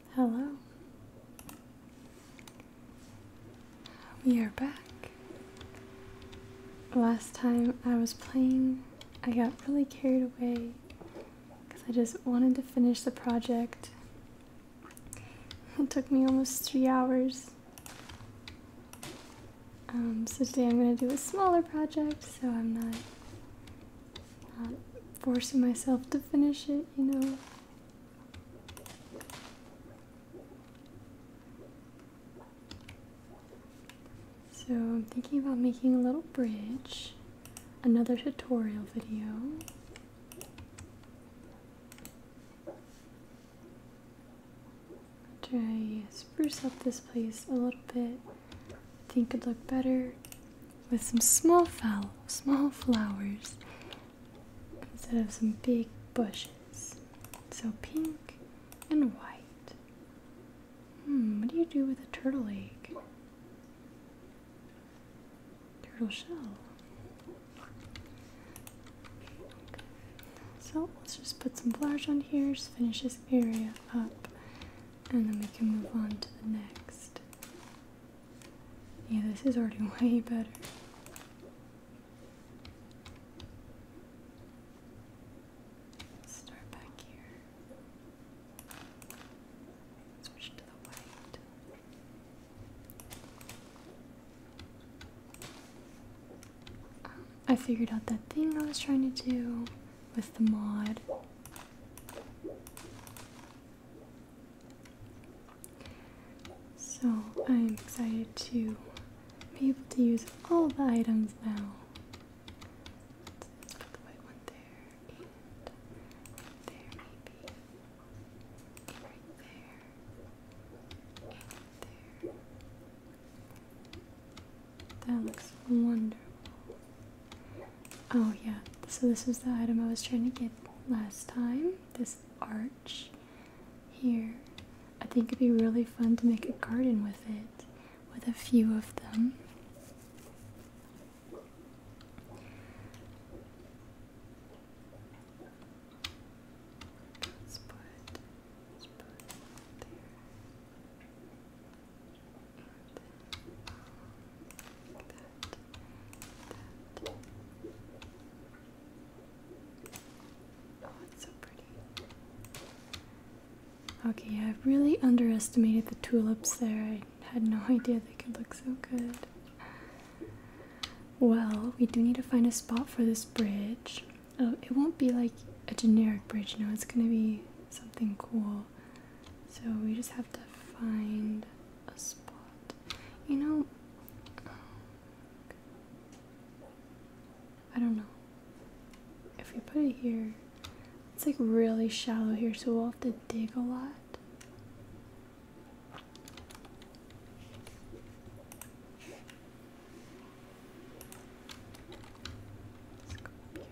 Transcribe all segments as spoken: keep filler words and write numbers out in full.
Hello. We are back. Last time I was playing, I got really carried away because I just wanted to finish the project. It took me almost three hours. Um, so today I'm going to do a smaller project so I'm not, not forcing myself to finish it, you know. So I'm thinking about making a little bridge, another tutorial video. Try spruce up this place a little bit. I think it'd look better with some small fowl, small flowers instead of some big bushes. So pink and white. Hmm, what do you do with a turtle egg? Turtle shell. So let's just put some flowers on here, just finish this area up, and then we can move on to the next. Yeah, this is already way better. Let's start back here. Switch to the white. I figured out that thing I was trying to do with the mod. So I'm excited to be able to use all the items now. Let's put the white one there, and there maybe, and right there, and there. That looks wonderful. Oh yeah, so this was the item I was trying to get last time, this arch here. I think it'd be really fun to make a garden with it, with a few of them. Let's put, let's put it there. And like that, that. Oh, it's so pretty. Okay, I really underestimated the tulips there. I had no idea they could look so good. Well, we do need to find a spot for this bridge. Oh, it won't be like a generic bridge, you know, it's gonna be something cool. So we just have to find a spot. You know, I don't know. If we put it here, it's like really shallow here, so we'll have to dig a lot. Let's go up here.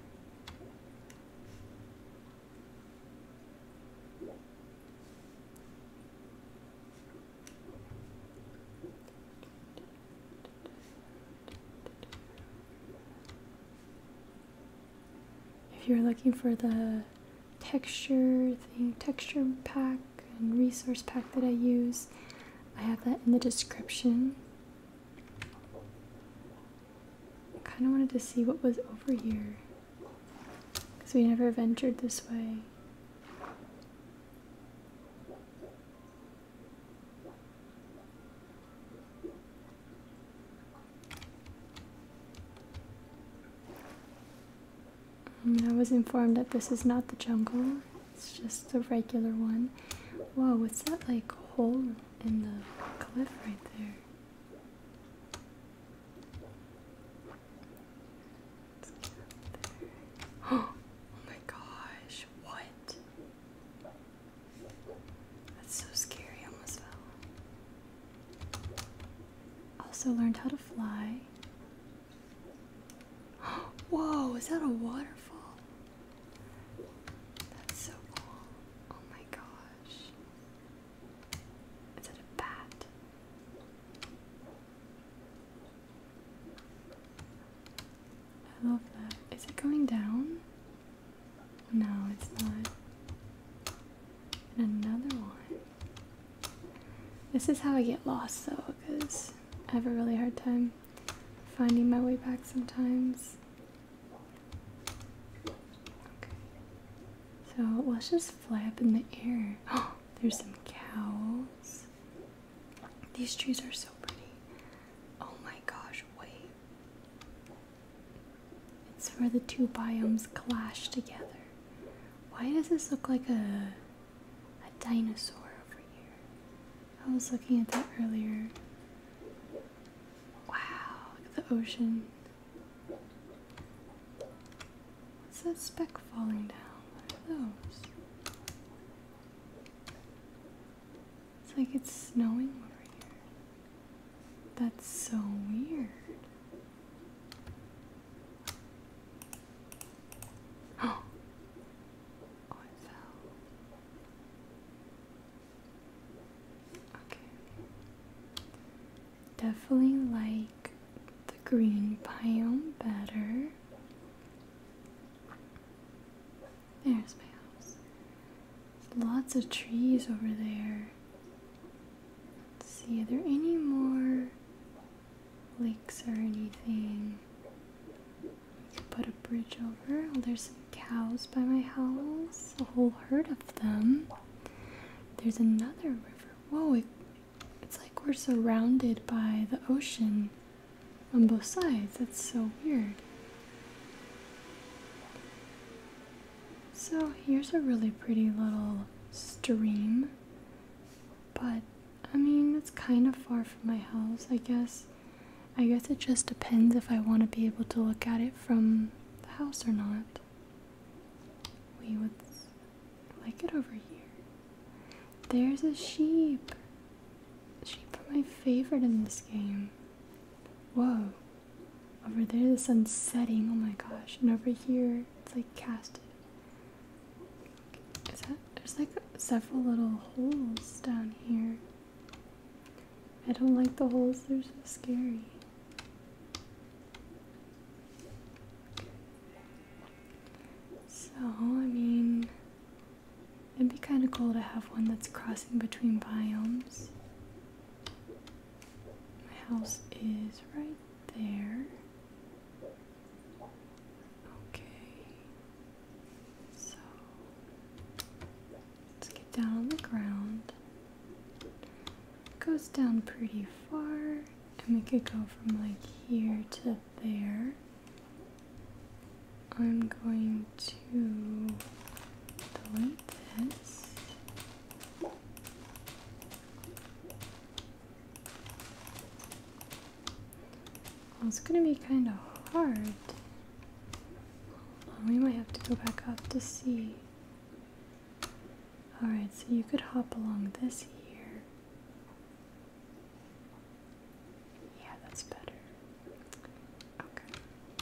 If you're looking for the texture thing, texture pack and resource pack that I use, I have that in the description. I kind of wanted to see what was over here because we never ventured this way. Um, I was informed that this is not the jungle, it's just a regular one. Whoa, what's that like hole in the cliff right there? Let's get up there. Oh my gosh, what? That's so scary, I almost fell. Also learned how to fly. Whoa, is that a waterfall? That's so cool. Oh my gosh. Is it a bat? I love that. Is it going down? No, it's not. And another one. This is how I get lost though, because I have a really hard time finding my way back sometimes. Okay. So let's just fly up in the air. Oh, there's some cows. These trees are so pretty. Oh my gosh, wait. It's where the two biomes clash together. Why does this look like a, a dinosaur over here? I was looking at that earlier. Wow, look at the ocean. What's that speck falling down? What are those? It's like it's snowing over here. That's so weird. Oh, oh, it fell. Okay. Definitely like the green biome better. There's my house. There's lots of trees over there. Let's see, are there any more lakes or anything? We could put a bridge over. Oh, there's some cows by my house. A whole herd of them. There's another river. Whoa, it, it's like we're surrounded by the ocean on both sides. That's so weird. So here's a really pretty little stream, but I mean it's kind of far from my house. I guess I guess it just depends if I want to be able to look at it from the house or not. We would like it over here. There's a sheep. Sheep are my favorite in this game. Whoa. Over there the sun's setting. Oh my gosh. And over here it's like casted. Is that, there's like several little holes down here. I don't like the holes, they're so scary. So, I mean, it'd be kind of cool to have one that's crossing between biomes. My house is right there. Down on the ground. It goes down pretty far, and we could go from like here to there. I'm going to delete this. Well, it's gonna be kind of hard. We might have to go back up to see. Alright, so you could hop along this here. Yeah, that's better. Okay.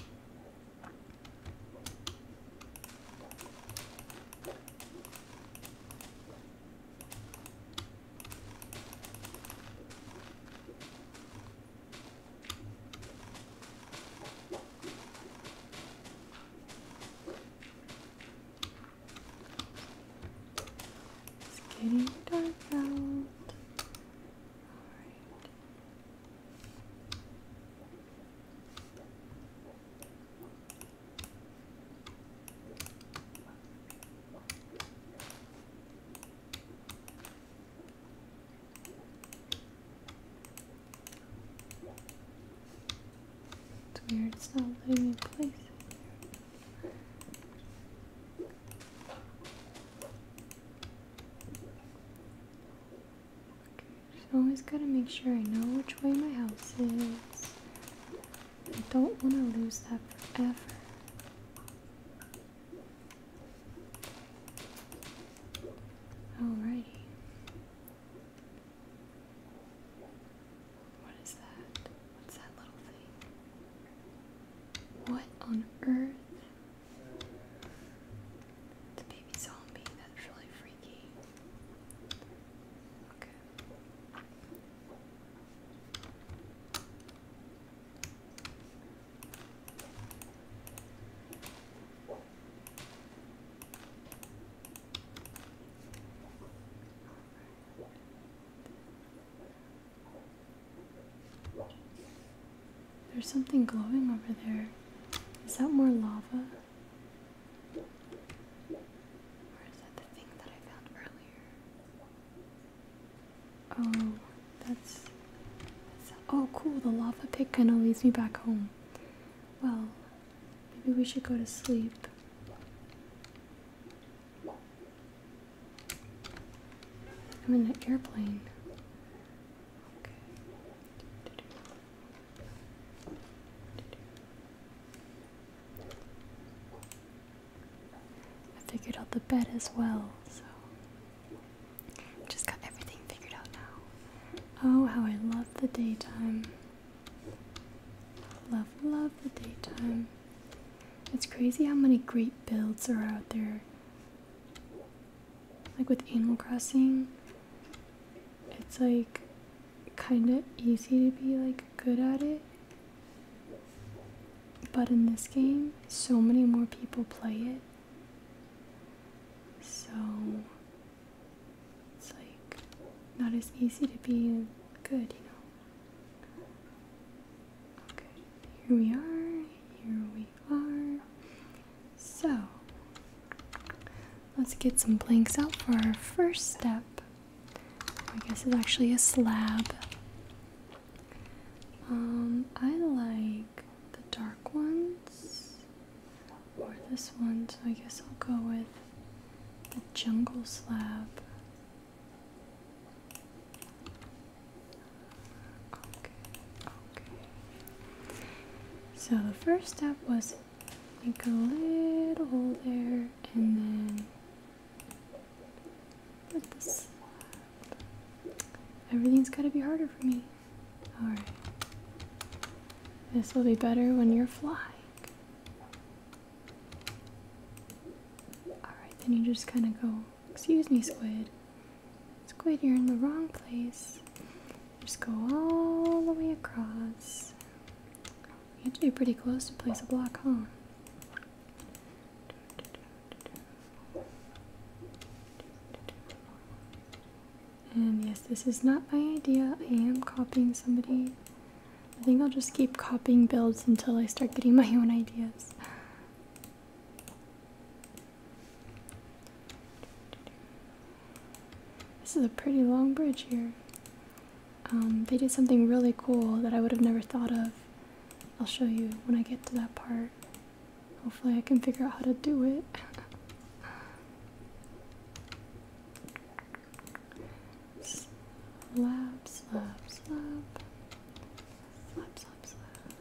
Getting dark out. Alright. It's weird, it's not letting me place it. Always gotta make sure I know which way my house is. I don't want to lose that forever. Alrighty. What is that? What's that little thing? What on earth? It's a baby zombie. That's really freaky. Okay. there's something glowing over there. Is that more lava? Or is that the thing that I found earlier? Oh, that's, that's oh cool, the lava pit kind of leads me back home. Well, maybe we should go to sleep. I'm in an airplane. Okay. I figured out the bed as well, so just got everything figured out now. Oh, how I love the daytime. Love, love the daytime. It's crazy how many great builds are out there. Like with Animal Crossing, it's like kind of easy to be like good at it, but in this game so many more people play it, so it's like not as easy to be good, you know. Okay, here we are, here we are. So let's get some blanks out for our first step. I guess it's actually a slab. Um, I like the dark ones, or this one, so I guess I'll go with the jungle slab. Okay, okay. So the first step was make a little hole there, and then put this. Everything's gotta be harder for me. Alright. This will be better when you're flying. Alright, then you just kind of go, excuse me, squid. Squid, you're in the wrong place. Just go all the way across. You have to be pretty close to place a block, huh? And yes, this is not my idea. I am copying somebody. I think I'll just keep copying builds until I start getting my own ideas. This is a pretty long bridge here. Um, they did something really cool that I would have never thought of. I'll show you when I get to that part. Hopefully I can figure out how to do it. Slab, slab, slab. Slab, slab, slab.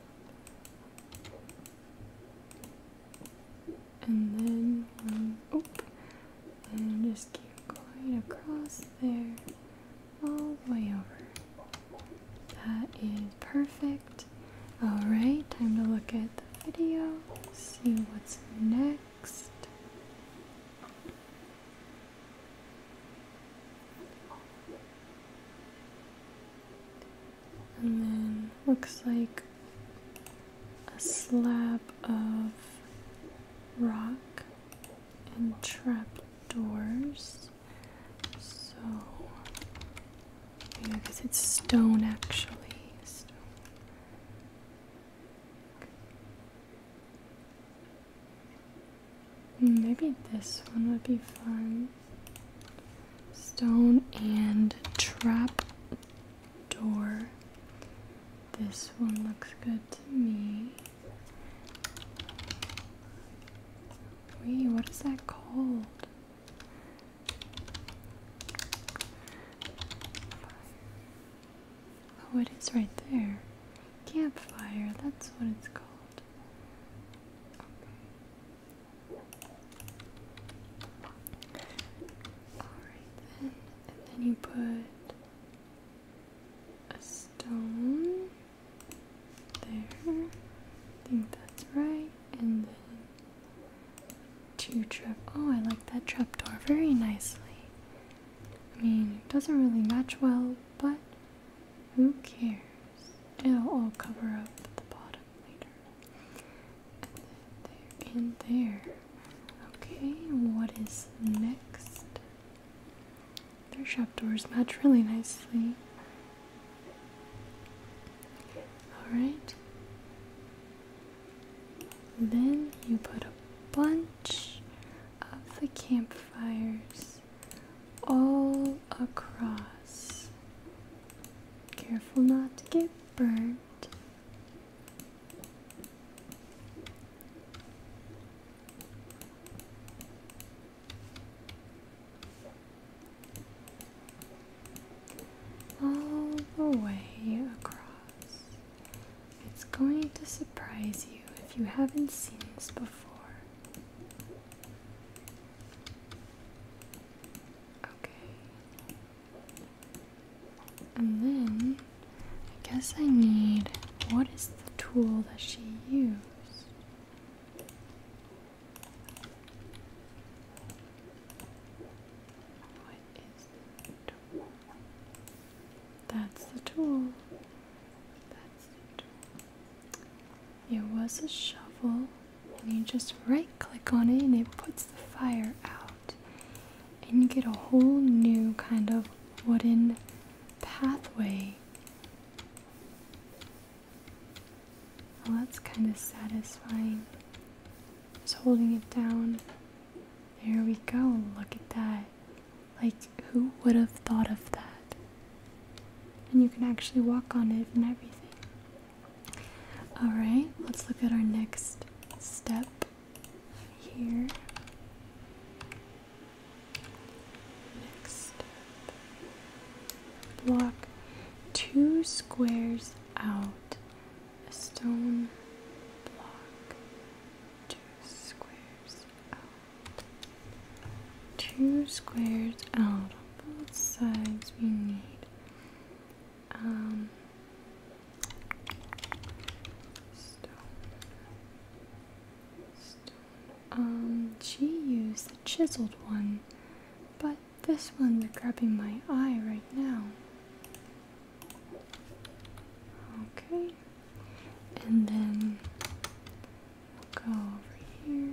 And then, um, oop. And just keep going across there. All the way over. That is perfect. Alright, time to look at the video. See what's next. And then looks like a slab of rock and trapdoors. So I guess it's stone actually. Stone. Maybe this one would be fun. Stone and trap door. This one looks good to me. Wait, what is that called? Oh, it is right there. Campfire, that's what it's called. Okay. Alright then, and then you put a stone there. I think that's right. And then two trap. Oh, I like that trapdoor very nicely. I mean, it doesn't really match well, but who cares? It'll all cover up at the bottom later. And then there and there. Okay, what is next? Their trapdoors match really nicely. Alright. Then you put a bunch of the campfires all across. Careful not to get burnt. All the way across. It's going to surprise you if you haven't seen this before. Okay. And then I guess I need, what is the tool that she used? What is the tool? That's the tool. That's the tool. It was a shovel, and you just right click on it and it puts the fire out. And you get a whole new kind of wooden pathway. Well, that's kind of satisfying. Just holding it down. There we go. Look at that. Like, who would have thought of that? And you can actually walk on it and everything. Alright, let's look at our next step here. Next step. Block two squares out. A stone block. Two squares out. Two squares out on both sides we need. Um, stone. Stone. Um, she used the chiseled one, but this one's grabbing my eye right now. Okay. And then we'll go over here.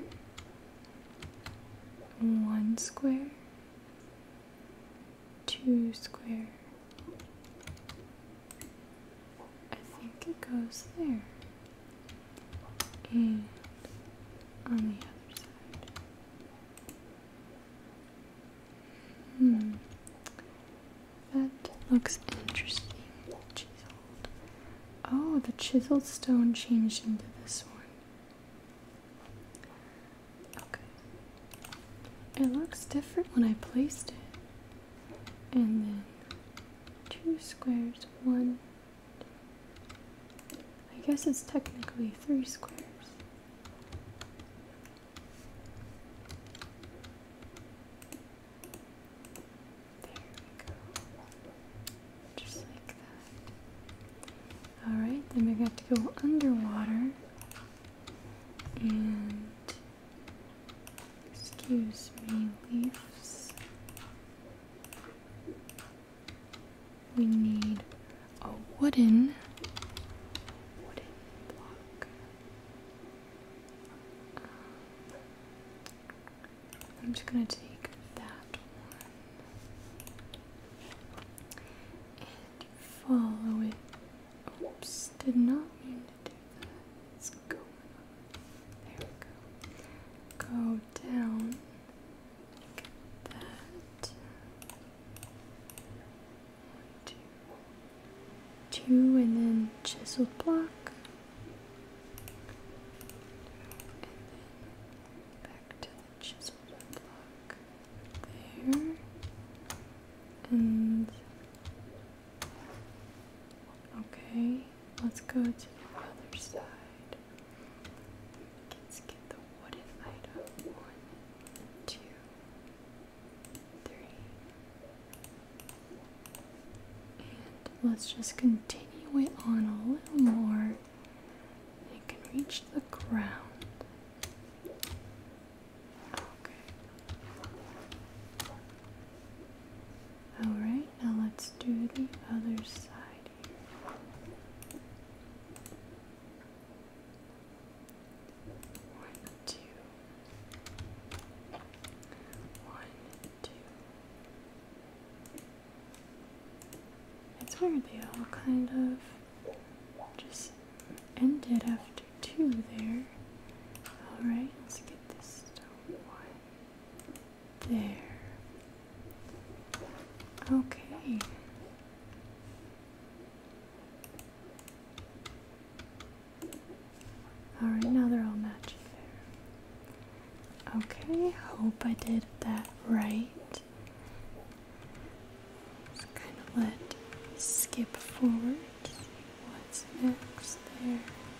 One square. Two square. It goes there, and on the other side. Hmm, that looks interesting. Chiseled. Oh, the chiseled stone changed into this one. Okay. It looks different when I placed it. And then two squares, one. I guess it's technically three squares. There we go. Just like that. Alright, then we got to go underwater. And, excuse me, leaves. We need a wooden I'm just going to take that one and follow it. Oops, did not mean to do that. It's going on. There we go. Go down. Get that. One, two. Two, and then chiseled block. And okay, let's go to the other side. Let's get the wooden item. One, two, three. And let's just continue it on a little more. It can reach the ground. Alright, now let's do the other side here. One, two. One, two. It's weird, they all kind of just ended after two there. Alright, let's get this stone one. There. Okay. Alright, now they're all matching there. Okay, hope I did that right. Just kind of let skip forward. What's next there?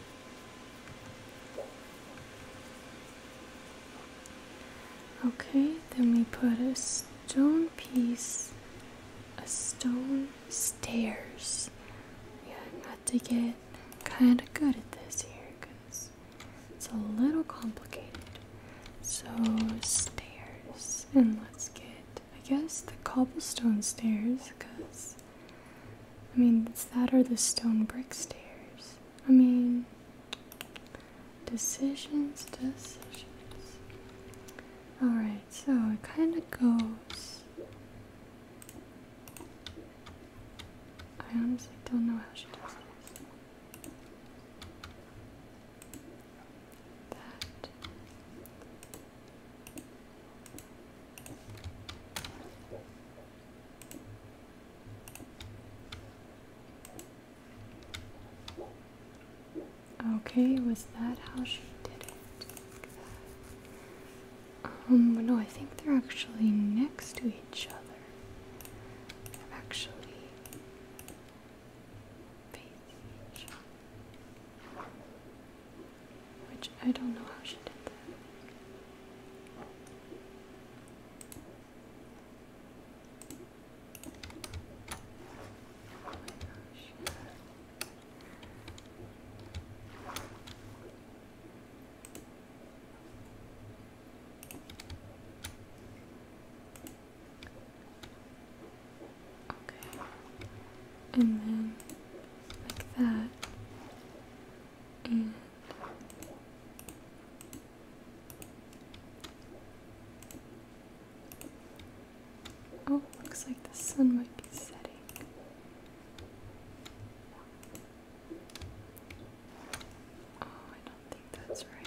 Okay, then we put a stone piece, a stone stairs. Yeah, I got to get kind of good at this here because it's a little complicated. So, stairs. And let's get, I guess, the cobblestone stairs because, I mean, it's that or the stone brick stairs. I mean, decisions, decisions. Alright, so it kind of goes. I honestly don't know how she does this. That. Okay, was that how she did it? Um, no, I think they're actually next to each other. They're actually facing each other. Which I don't know how she did that. Oh my gosh. And then like that, and oh, looks like the sun might be setting. Oh, I don't think that's right.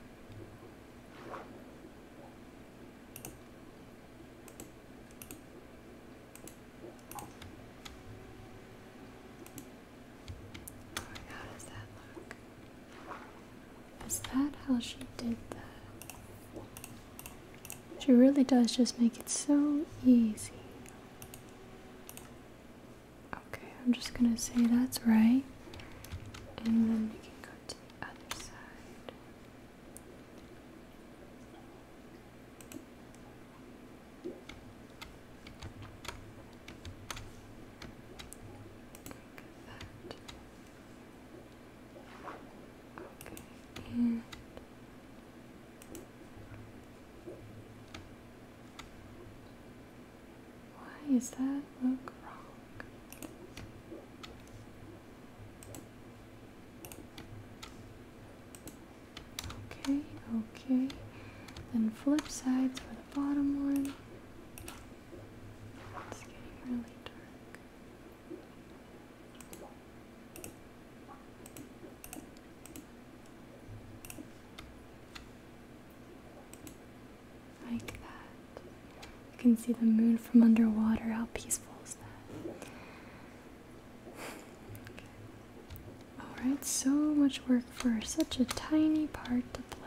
Is that how she did that? She really does just make it so easy. Okay, I'm just gonna say that's right. And then we can go to the other side. Like that. Okay, and why is that look wrong? Okay, okay. Then flip sides for the bottom one. It's getting really dark. Like that. You can see the moon from underwater. How peaceful is that? Okay. Alright, so much work for such a tiny part to play.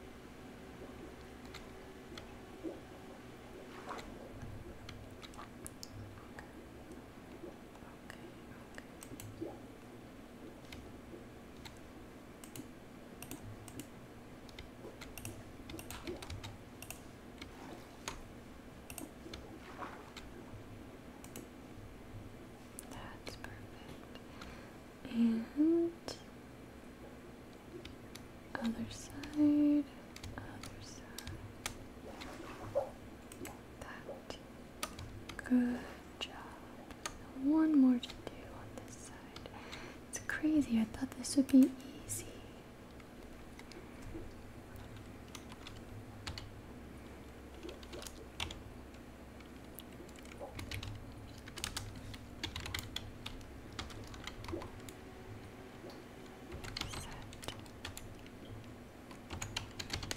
That's perfect. And other side, other side. That. Good job. One more to do on this side. It's crazy. I thought this would be easy. Set.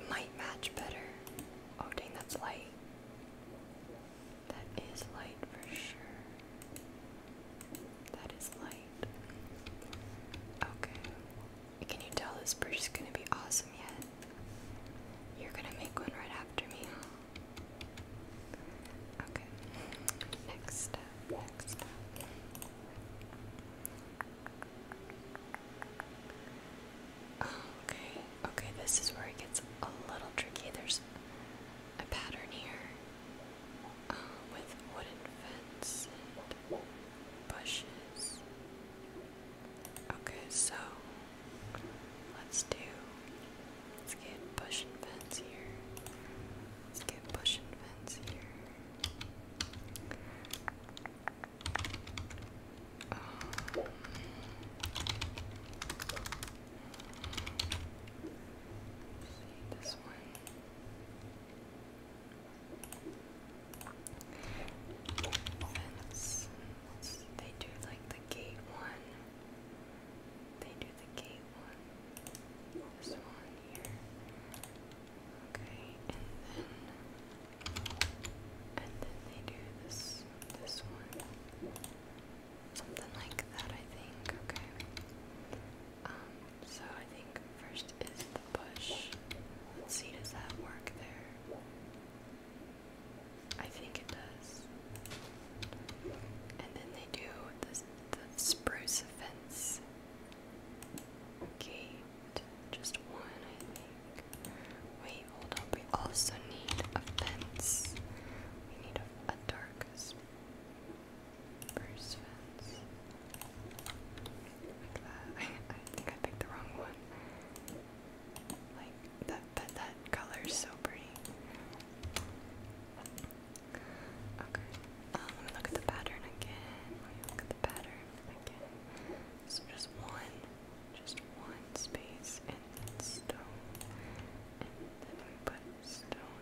might match better. Oh dang, that's light. That is light for sure. That is light. Okay. Can you tell this bridge is gonna be awesome yet? You're gonna make one right after me, huh? Okay. Next step, next step. Okay, okay, this is where it gets a little tricky. There's a pattern here uh, with wooden fence and bushes. Okay, so let's do, let's get bush and fence here. Let's get bush and fence here. Um, see this one. Fence. Let's, they do like the gate one. They do the gate one. This one here. Okay, and then and then they do this this one. Something like that, I think. Okay. Um, so I think first is the bush. Let's see, does that work there? I think it does. And then they do this the spruce fence gate. Just one, I think. Wait, hold up. We also need a fence. We need a, a dark spruce fence. Like that. I, I think I picked the wrong one. Like that, that, that color is so pretty. Okay. Um, let me look at the pattern again. Let me look at the pattern again. So just one, just one space and then stone. And then we put stone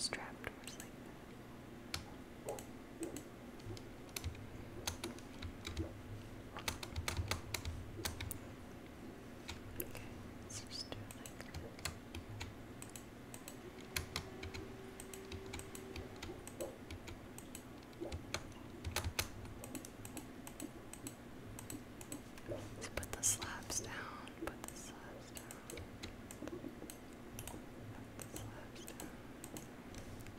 those trapdoors like that. Okay, let's just do it like that. Let's put the slabs down, put the slabs down, put the slabs down.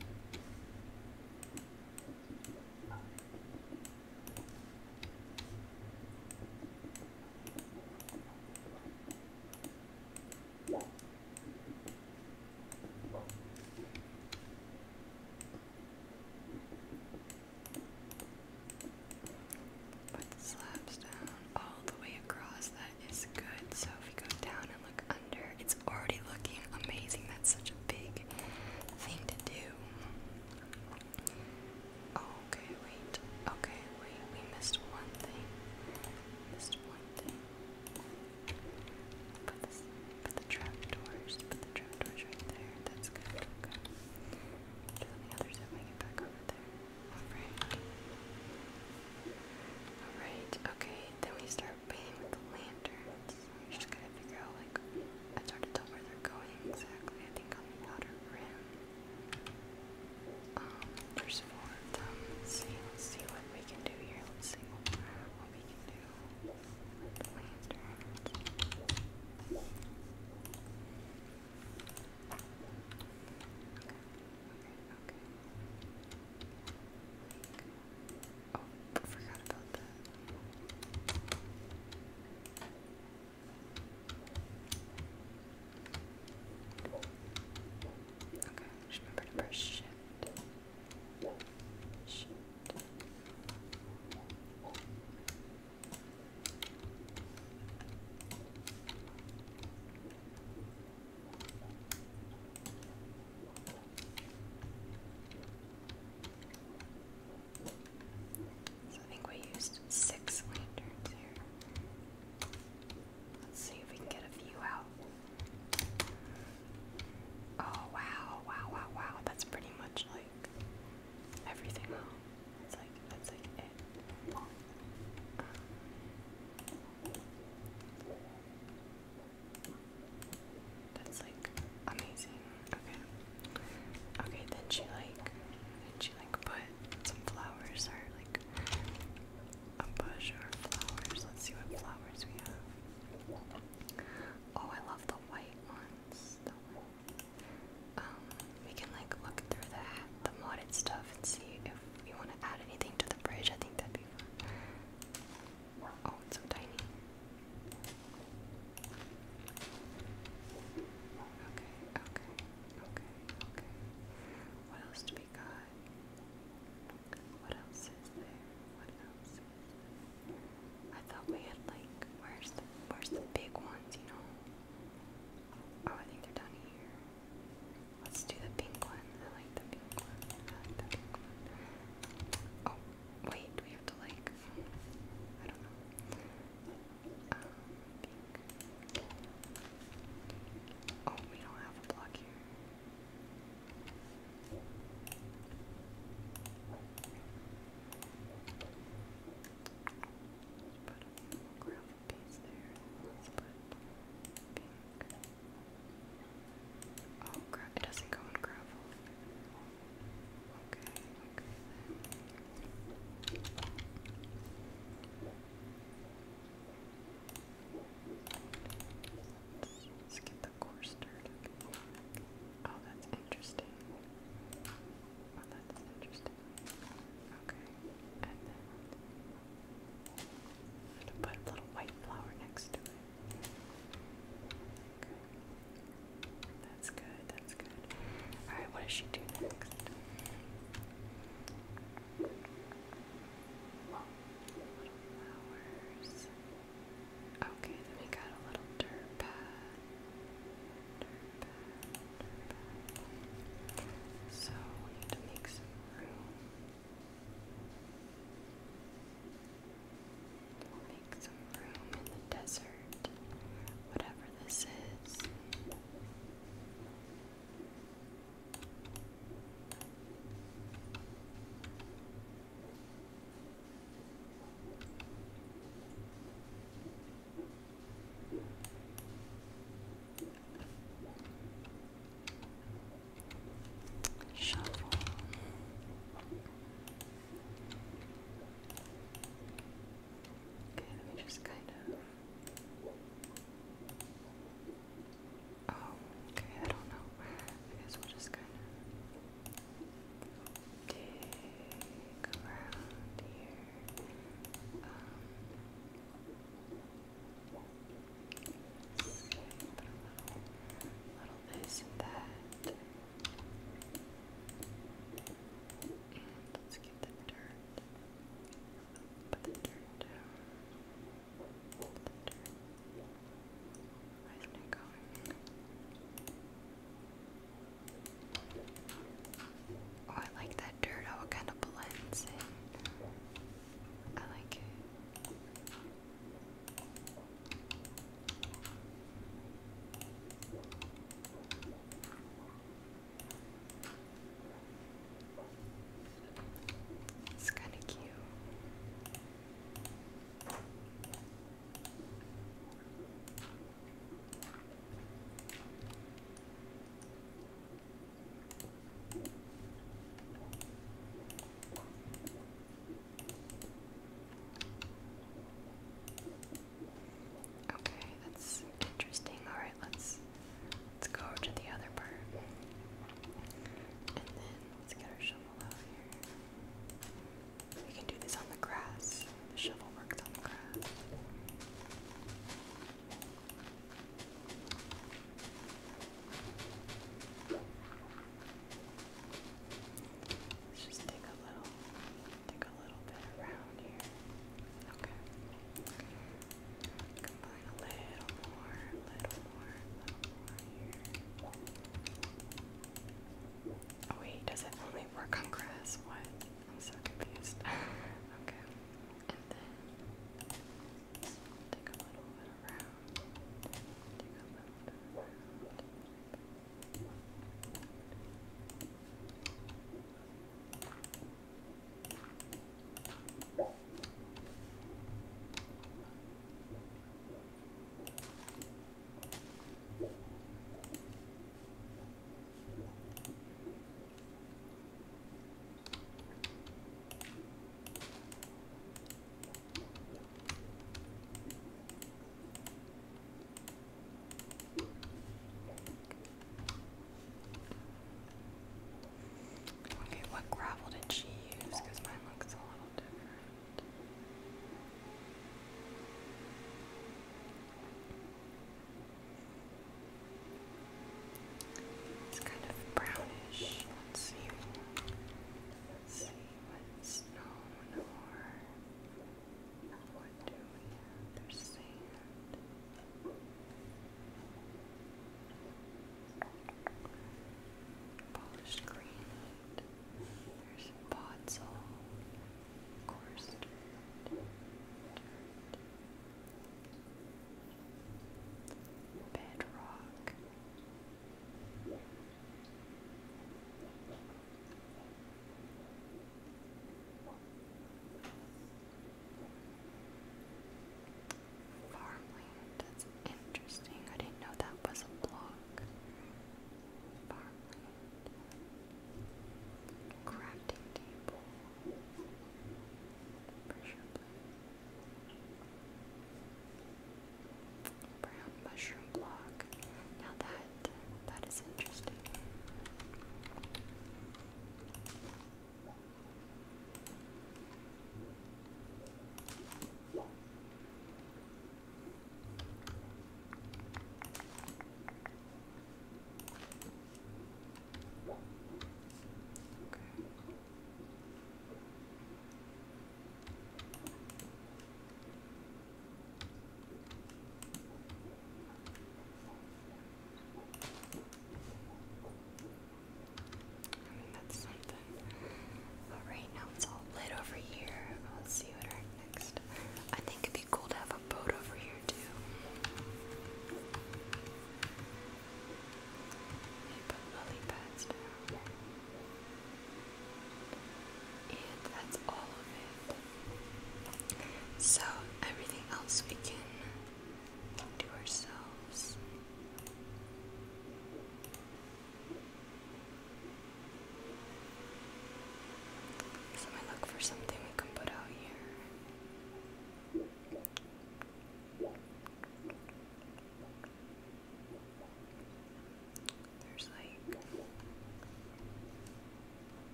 that's all of it. So everything else we can do ourselves. So I look for something we can put out here. There's like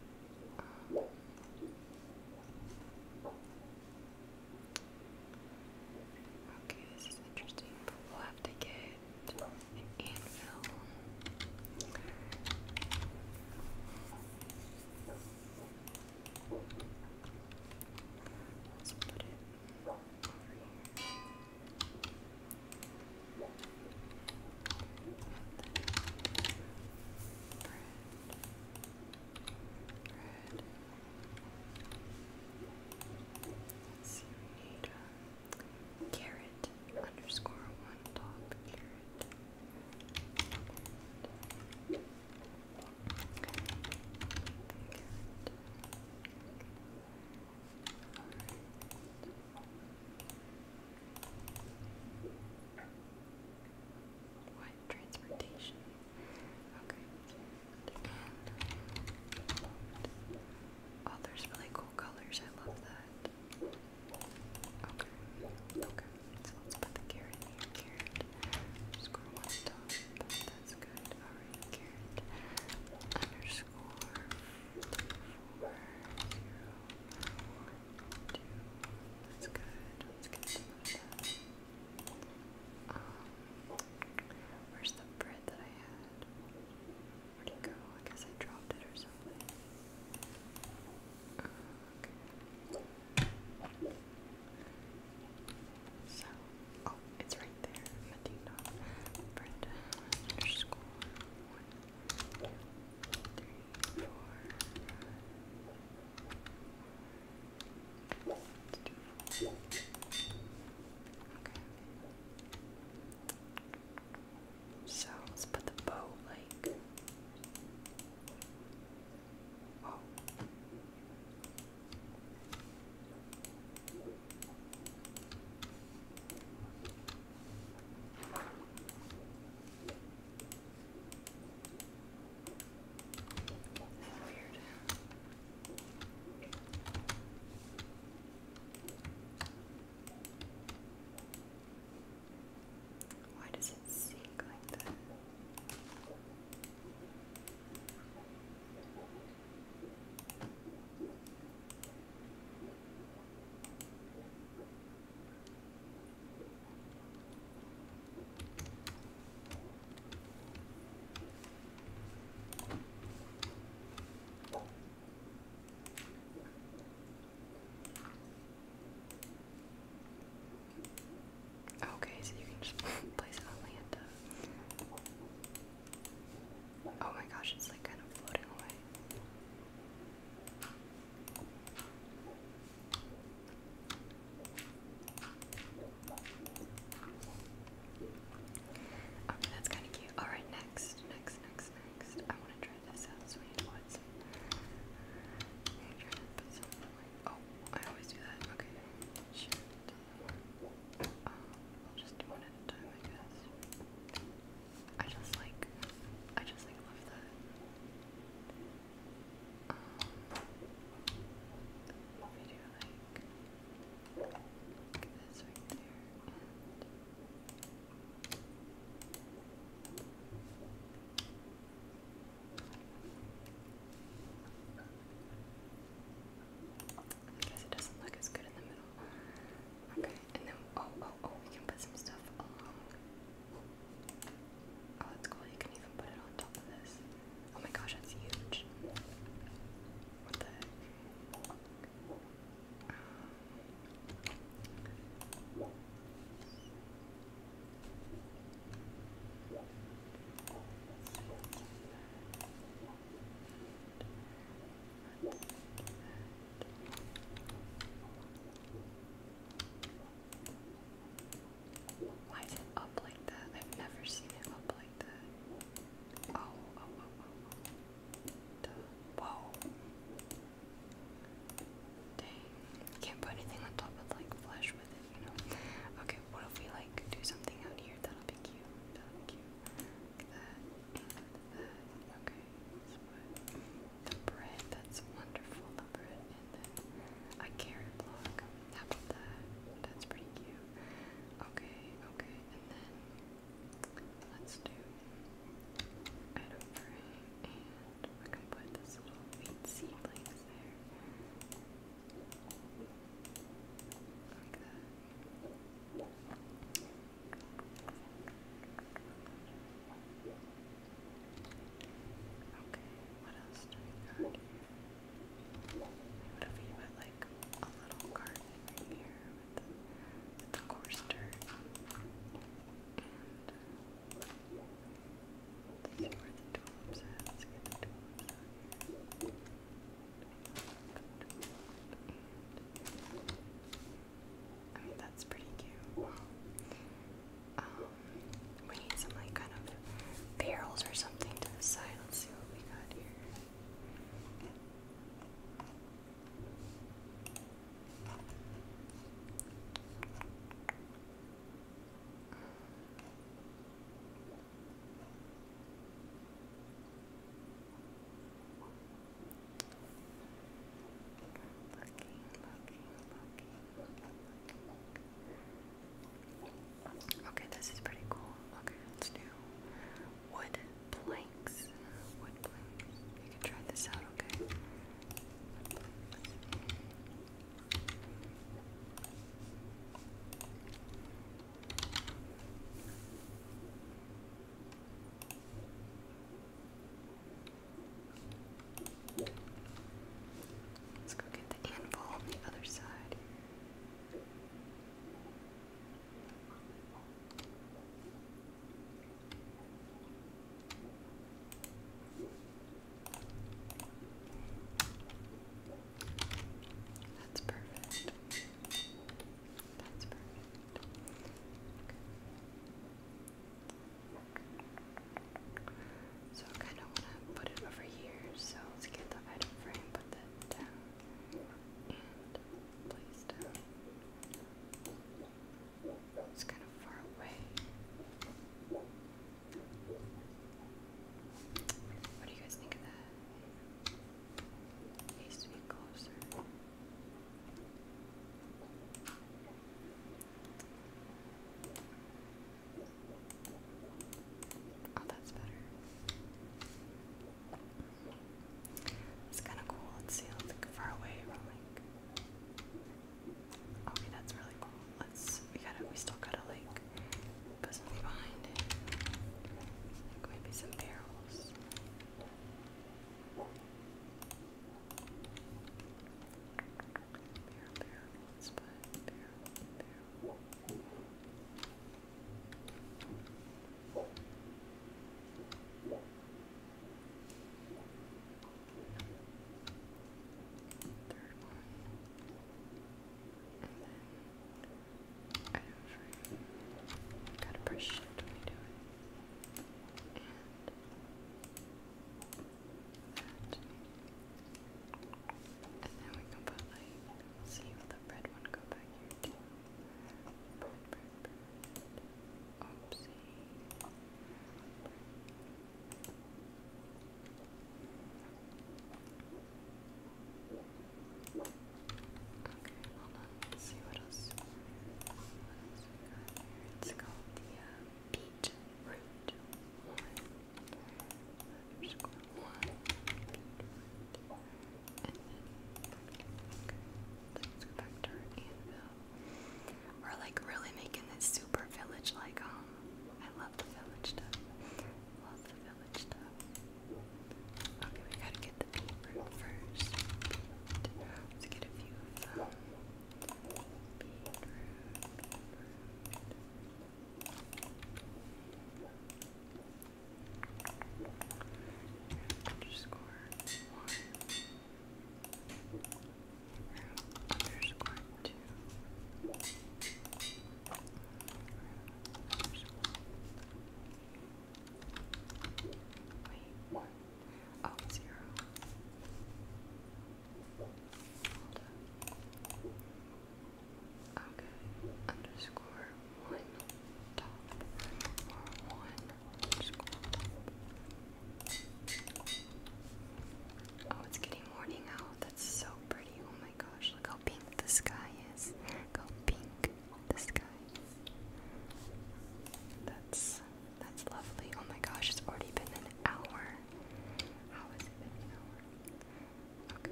um,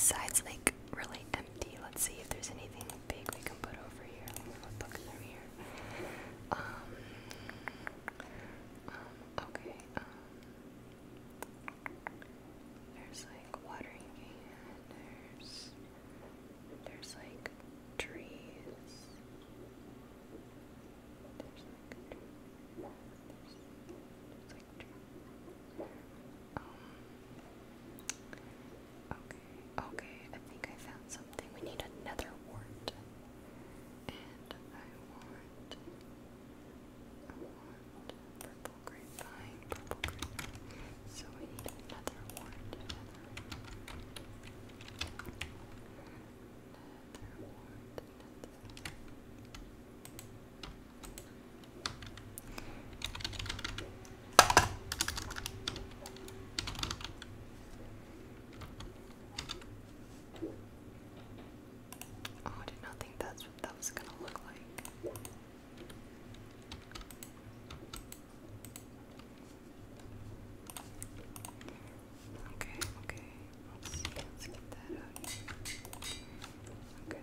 side's like really empty. Let's see if there's anything big we can put over here. Look through here. Um, um, okay, um, there's like watering can, there's, there's like trees, there's like, there's, there's like trees. Um, okay, okay, I think I found something. We need another wart. And I want, I want purple grapevine, purple grapevine. So we need another wart, another, another wart, another. Oh, I did not think that's what that was gonna look like. Okay, okay. Let's see. Let's get that out here. Okay.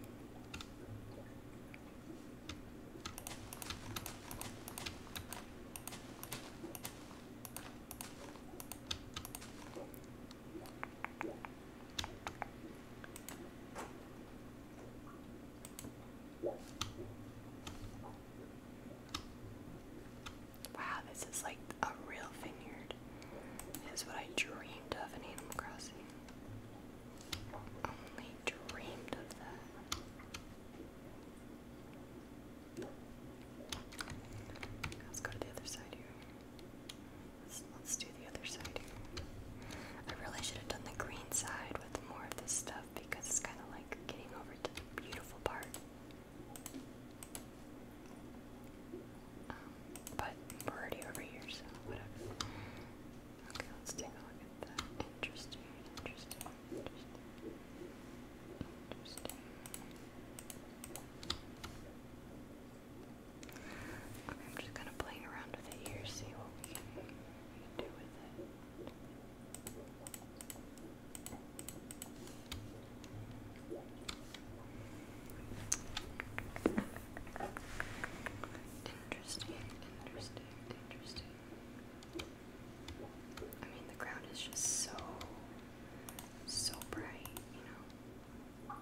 Wow, this is like a real vineyard. This is what I dreamed of in Animal Crossing. Only dreamed of that. Let's go to the other side here. Let's, let's do the other side here. I really should have done the green side with more of this stuff because it's kind of like getting over to the beautiful part. Um, but we're already over here, so whatever. Okay, let's take a look at that. Interesting, interesting, interesting, interesting. Okay, I'm just kind of playing around with it here, see what we can, we can do with it. Interesting, interesting, interesting. I mean, the ground is just so, so bright, you know.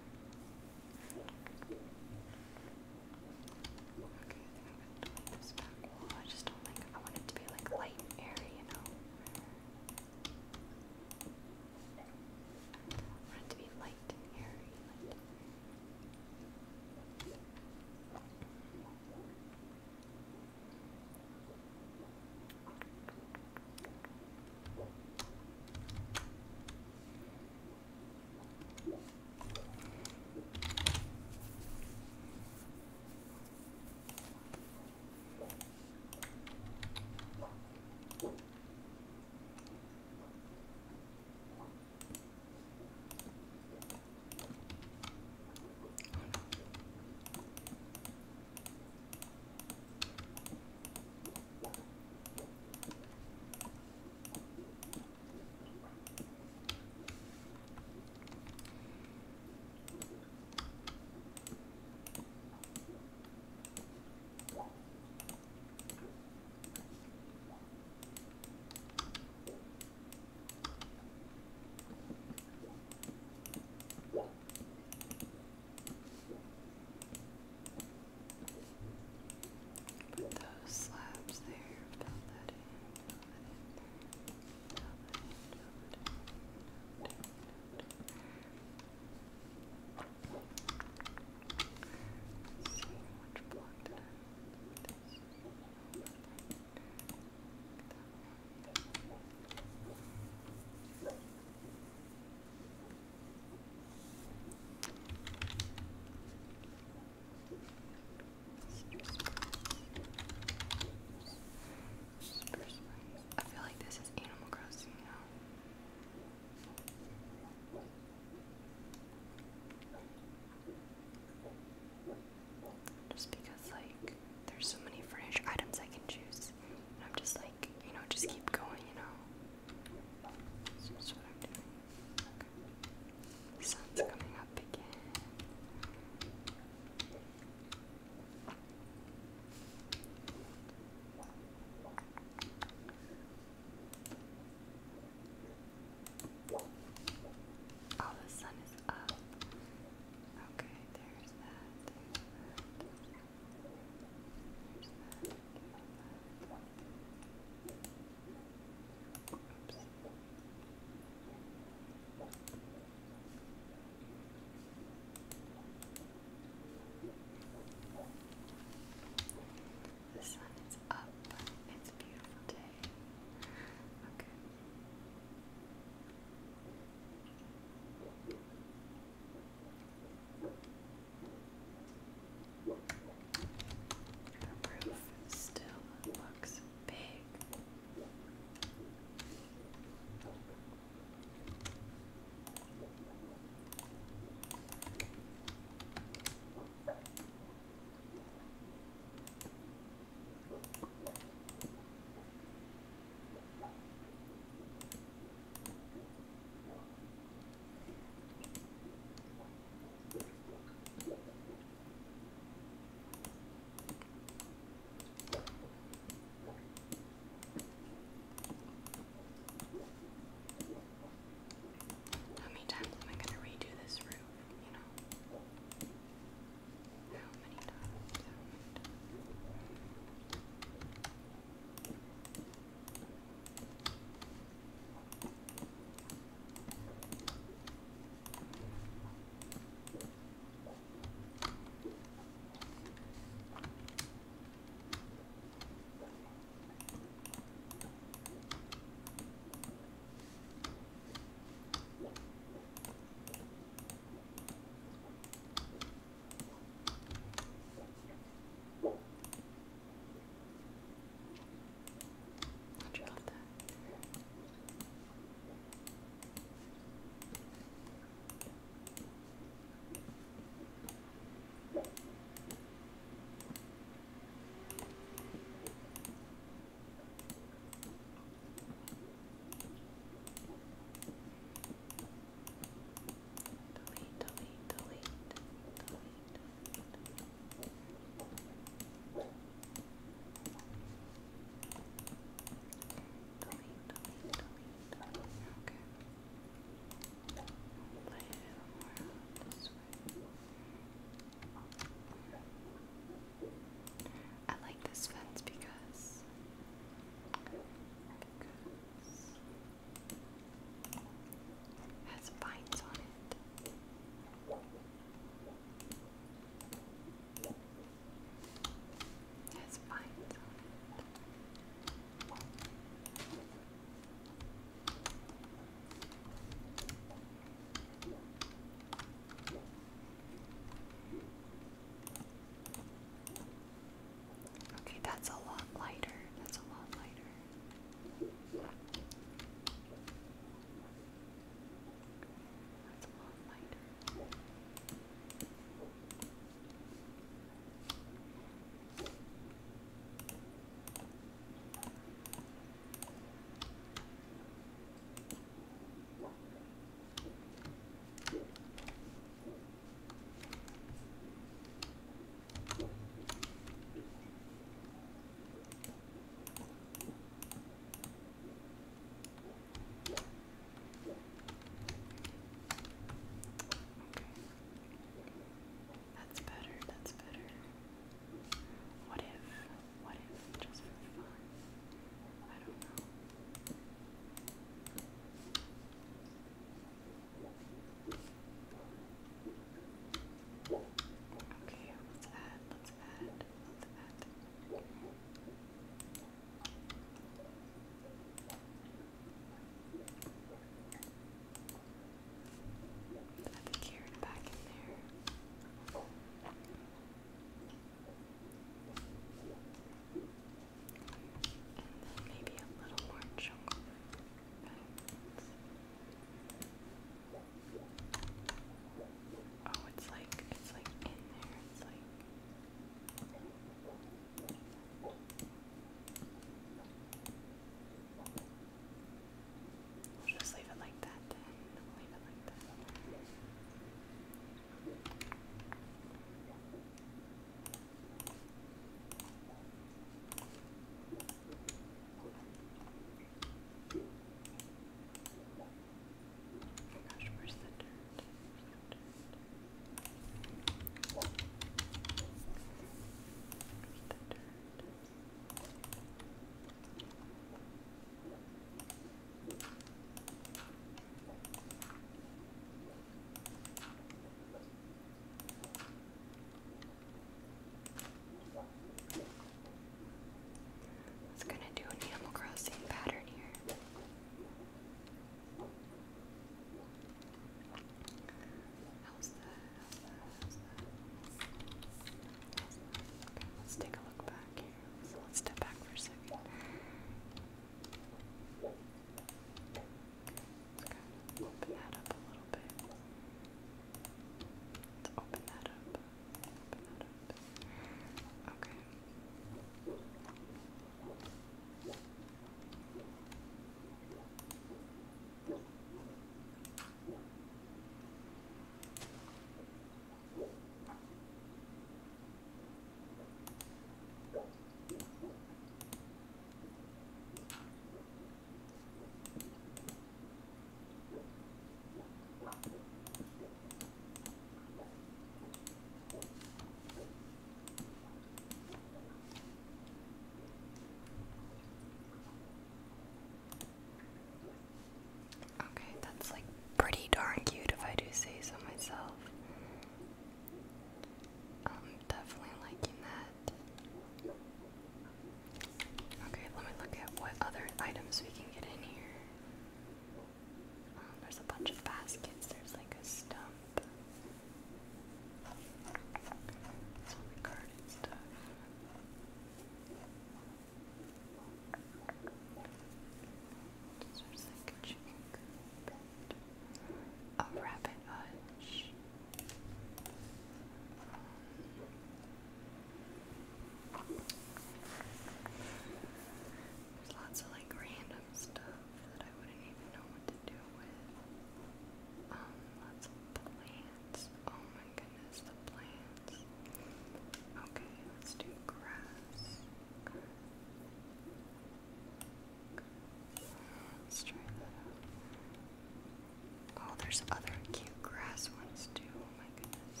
there's other cute grass ones too. Oh my goodness.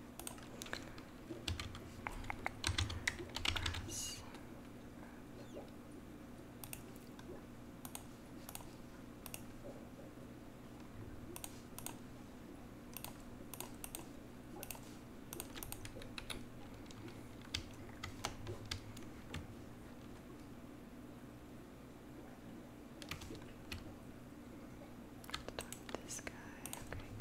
Grass. This guy, okay.